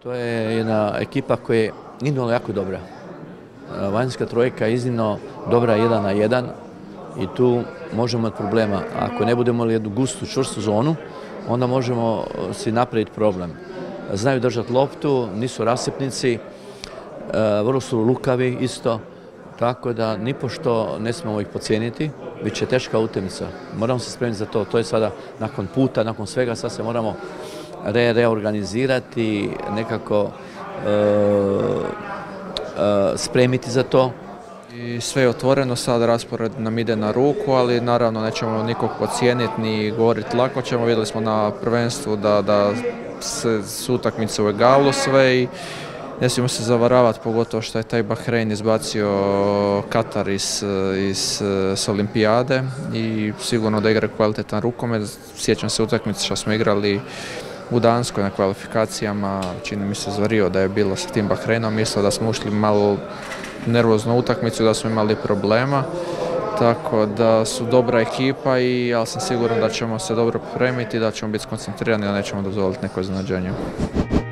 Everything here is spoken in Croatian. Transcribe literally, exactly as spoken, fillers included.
To je jedna ekipa koja je iznimno jako dobra. Vanjska trojka je iznimno dobra jedan na jedan i tu možemo imati problema. Ako ne budemo imali jednu gustu, čvrstu zonu, onda možemo si napraviti problem. Znaju držati loptu, nisu rasipnici, vrlo su lukavi isto, tako da nipošto ne smijemo ih podcijeniti, bit će teška utakmica. Moramo se spremiti za to. To je sada nakon puta, nakon svega, sad se moramo re, reorganizirati, nekako e, e, spremiti za to. I sve je otvoreno, sad raspored nam ide na ruku, ali naravno nećemo nikog podcijeniti ni govoriti lako ćemo. Vidjeli smo na prvenstvu da, da se, su utakmice u egalu sve i ne smijemo se zavaravati, pogotovo što je taj Bahrein izbacio Katar iz, iz, s olimpijade i sigurno da igra kvalitetan rukomet. Sjećam se utakmice što smo igrali u Danskoj na kvalifikacijama, čini mi se zvario da je bilo sa tim Bahreinom, mislio da smo ušli malo nervoznu utakmicu, da smo imali problema, tako da su dobra ekipa i ja sam siguran da ćemo se dobro pripremiti, da ćemo biti skoncentrirani, da nećemo dozvoliti neko iznenađenje.